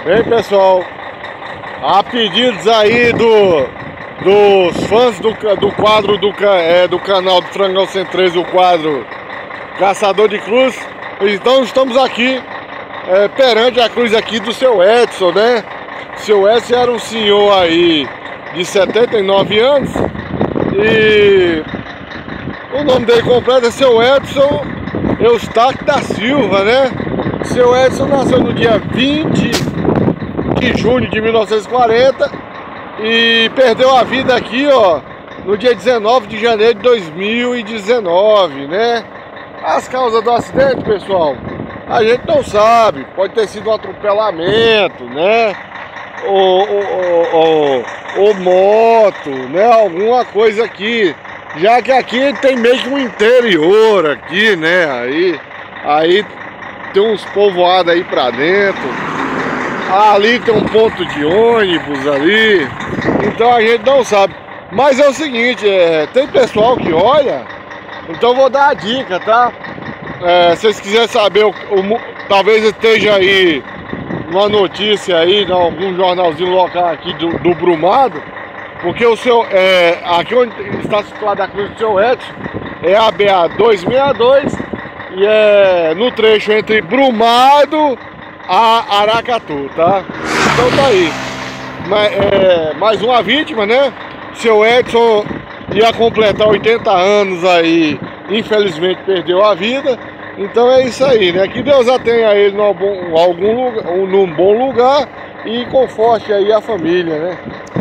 Bem, pessoal, há pedidos aí dos fãs do quadro do canal do Frangão 113, o quadro Caçador de Cruz. Então estamos aqui perante a cruz aqui do seu Edson, né? Seu Edson era um senhor aí de 79 anos e o nome dele completo é seu Edson Eustáquio da Silva, né? Seu Edson nasceu no dia 20 de junho de 1940 e perdeu a vida aqui, ó, no dia 19 de janeiro de 2019, né? As causas do acidente, pessoal, a gente não sabe. Pode ter sido um atropelamento, né? Ou moto, né? Alguma coisa aqui. Já que aqui tem meio que um interior aqui, né? Aí tem uns povoados aí pra dentro. Ali tem um ponto de ônibus ali. Então a gente não sabe. Mas é o seguinte, tem pessoal que olha. Então vou dar a dica, tá? Se vocês quiserem saber, talvez esteja aí uma notícia aí, em algum jornalzinho local aqui do Brumado. Porque o seu, aqui onde está situada a cruz do seu Edson, é a BA 262 e é no trecho entre Brumado a Aracatu, tá? Então tá aí. Mais uma vítima, né? Seu Edson ia completar 80 anos aí, infelizmente perdeu a vida. Então é isso aí, né? Que Deus atenha ele num bom lugar e conforte aí a família, né?